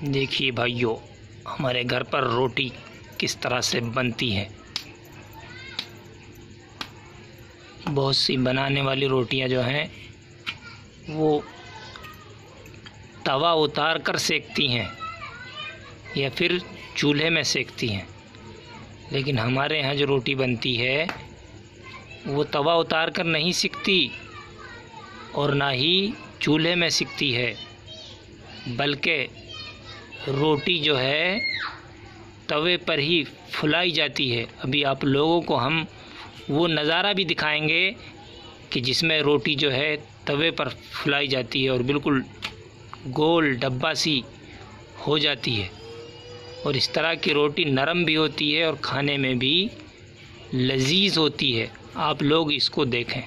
देखिए भाइयों, हमारे घर पर रोटी किस तरह से बनती है। बहुत सी बनाने वाली रोटियां जो हैं वो तवा उतार कर सेकती हैं या फिर चूल्हे में सेकती हैं, लेकिन हमारे यहाँ जो रोटी बनती है वो तवा उतार कर नहीं सिकती और ना ही चूल्हे में सिकती है, बल्कि रोटी जो है तवे पर ही फुलाई जाती है। अभी आप लोगों को हम वो नज़ारा भी दिखाएंगे कि जिसमें रोटी जो है तवे पर फुलाई जाती है और बिल्कुल गोल डब्बा सी हो जाती है। और इस तरह की रोटी नरम भी होती है और खाने में भी लजीज होती है। आप लोग इसको देखें।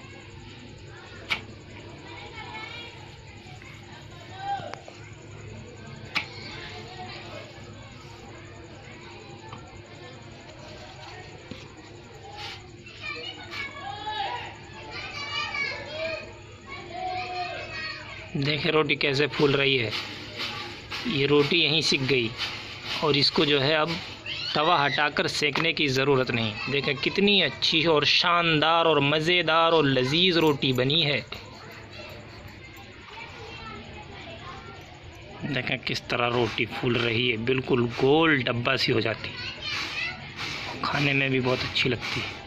देखें रोटी कैसे फूल रही है। ये रोटी यहीं सिक गई और इसको जो है अब तवा हटाकर सेकने की ज़रूरत नहीं। देखें कितनी अच्छी और शानदार और मज़ेदार और लजीज रोटी बनी है। देखें किस तरह रोटी फूल रही है, बिल्कुल गोल डब्बा सी हो जाती है। खाने में भी बहुत अच्छी लगती है।